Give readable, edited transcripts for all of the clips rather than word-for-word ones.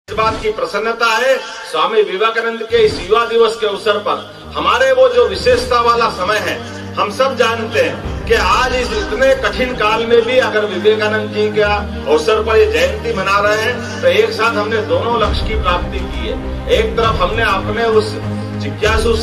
इस बात की प्रसन्नता है स्वामी विवेकानंद के इस युवा दिवस के अवसर पर हमारे वो जो विशेषता वाला समय है, हम सब जानते हैं कि आज इस इतने कठिन काल में भी अगर विवेकानंद जी का अवसर पर ये जयंती मना रहे हैं तो एक साथ हमने दोनों लक्ष्य की प्राप्ति की है। एक तरफ हमने अपने उस जिज्ञासु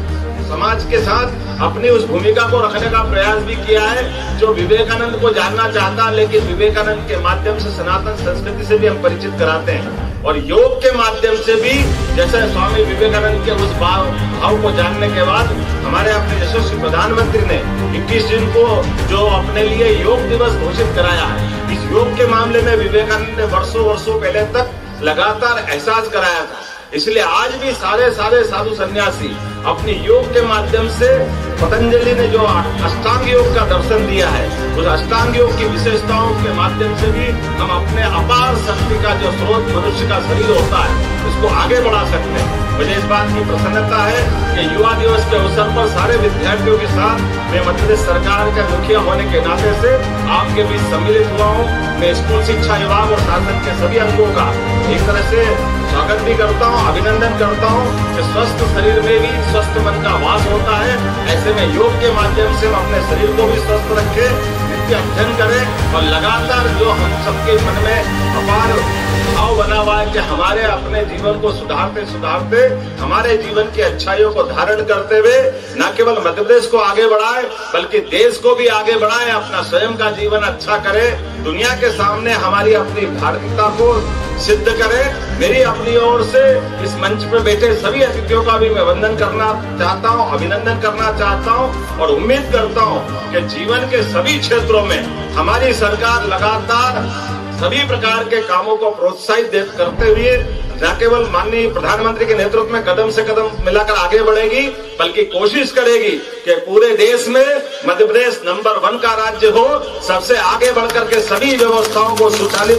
समाज के साथ अपनी उस भूमिका को रखने का प्रयास भी किया है जो विवेकानंद को जानना चाहता, लेकिन विवेकानंद के माध्यम से सनातन संस्कृति से भी हम परिचित कराते हैं। और योग के माध्यम से भी जैसे स्वामी विवेकानंद के उस भाव को जानने के बाद हमारे अपने यशस्वी प्रधानमंत्री ने 21 जून को जो अपने लिए योग दिवस घोषित कराया है, इस योग के मामले में विवेकानंद ने वर्षों पहले तक लगातार एहसास कराया था। इसलिए आज भी सारे साधु सन्यासी अपनी योग के माध्यम से पतंजलि ने जो अष्टांग योग का दर्शन दिया है, उस अष्टांग योग की विशेषताओं के माध्यम से भी हम अपने अपार शक्ति का जो स्रोत मनुष्य का शरीर होता है उसको आगे बढ़ा सकते हैं। मुझे इस बात की प्रसन्नता है कि युवा दिवस के अवसर पर सारे विद्यार्थियों के साथ मैं मध्य प्रदेश सरकार का मुखिया होने के नाते से आपके बीच सम्मिलित हुआ हूँ। मैं स्कूल शिक्षा विभाग और शासन के सभी अंगों का एक तरह से स्वागत भी करता हूँ, अभिनंदन करता हूँ कि स्वस्थ शरीर में भी स्वस्थ मन का वास होता है। ऐसे में योग के माध्यम से हम अपने शरीर को भी स्वस्थ रखें, नित्य अध्ययन करें और लगातार जो हम सबके मन में अपार भाव बना हुआ है कि हमारे अपने जीवन को सुधारते हमारे जीवन की अच्छाइयों को धारण करते हुए न केवल मध्य प्रदेश को आगे बढ़ाए बल्कि देश को भी आगे बढ़ाए, अपना स्वयं का जीवन अच्छा करे, दुनिया के सामने हमारी अपनी भारतीयता को सिद्ध करे। मेरी अपनी ओर से इस मंच पर बैठे सभी अतिथियों का भी मैं वंदन करना चाहता हूं, अभिनंदन करना चाहता हूं और उम्मीद करता हूं कि जीवन के सभी क्षेत्रों में हमारी सरकार लगातार सभी प्रकार के कामों को प्रोत्साहित करते हुए न केवल माननीय प्रधानमंत्री के नेतृत्व में कदम से कदम मिलाकर आगे बढ़ेगी बल्कि कोशिश करेगी कि पूरे देश में मध्य प्रदेश नंबर 1 का राज्य हो, सबसे आगे बढ़कर के सभी व्यवस्थाओं को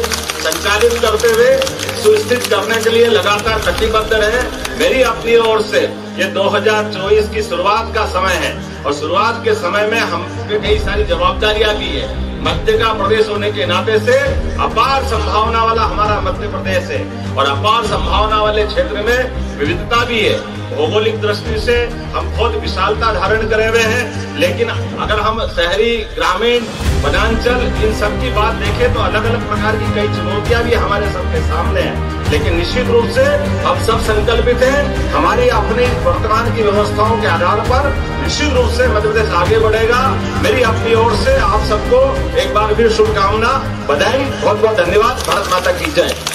संचालित करते हुए सुस्थित करने के लिए लगातार कटिबद्ध रहे। मेरी अपनी ओर से ये 2024 की शुरुआत का समय है और शुरुआत के समय में हम पे कई सारी जवाबदारियां भी है। मध्य का प्रदेश होने के नाते से अपार संभावना वाला हमारा मध्य प्रदेश है और अपार संभावना वाले क्षेत्र में विविधता भी है। भौगोलिक दृष्टि से हम बहुत विशालता धारण करे हुए हैं, लेकिन अगर हम शहरी, ग्रामीण, वनांचल इन सब की बात देखें तो अलग अलग प्रकार की कई चुनौतियां भी हमारे सबके सामने हैं। लेकिन निश्चित रूप से हम सब संकल्पित हैं, हमारी अपनी वर्तमान की व्यवस्थाओं के आधार पर निश्चित रूप से मध्य प्रदेश आगे बढ़ेगा। मेरी अपनी ओर से आप सबको एक बार फिर शुभकामना, बधाई, बहुत बहुत धन्यवाद। भारत माता की जय।